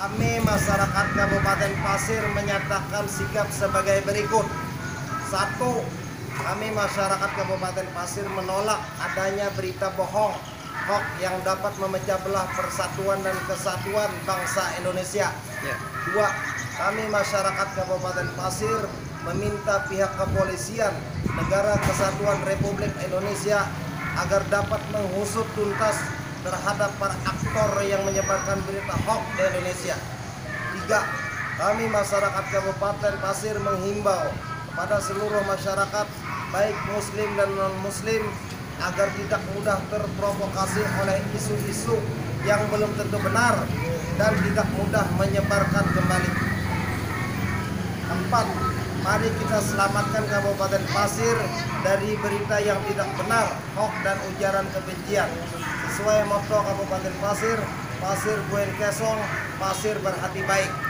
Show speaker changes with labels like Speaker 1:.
Speaker 1: Kami masyarakat Kabupaten Pasir menyatakan sikap sebagai berikut. 1. Kami masyarakat Kabupaten Pasir menolak adanya berita bohong, hoax yang dapat memecah belah persatuan dan kesatuan bangsa Indonesia. 2. Kami masyarakat Kabupaten Pasir meminta pihak kepolisian Negara Kesatuan Republik Indonesia agar dapat mengusut tuntas terhadap para aktor yang menyebarkan berita hoax di Indonesia. 3. Kami masyarakat Kabupaten Pasir menghimbau kepada seluruh masyarakat, baik muslim dan non-muslim, agar tidak mudah terprovokasi oleh isu-isu yang belum tentu benar dan tidak mudah menyebarkan kembali. 4. Mari kita selamatkan Kabupaten Pasir dari berita yang tidak benar, hoax dan ujaran kebencian. Sesuai motto Kabupaten Pasir, Pasir Buen Kesong, Pasir berhati baik.